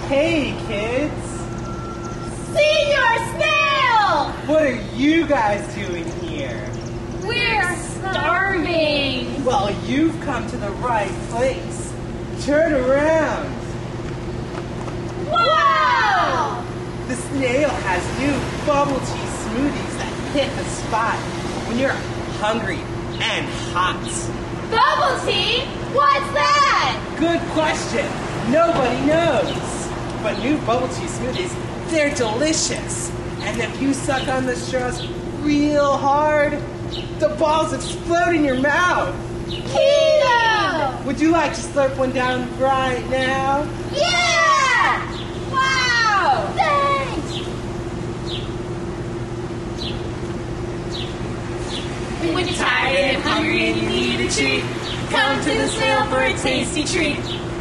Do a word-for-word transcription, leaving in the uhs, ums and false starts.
Hey, kids! Senior Snail! What are you guys doing here? We're starving! Well, you've come to the right place. Turn around. Wow! The Snail has new bubble tea smoothies that hit the spot when you're hungry and hot. Bubble tea? What's that? Good question. Nobody knows. But new bubble tea smoothies, they're delicious. And if you suck on the straws real hard, the balls explode in your mouth. Keto! Would you like to slurp one down right now? Yeah! Wow! Thanks! When you're tired and hungry and you need a treat, come to the Snail for a tasty treat.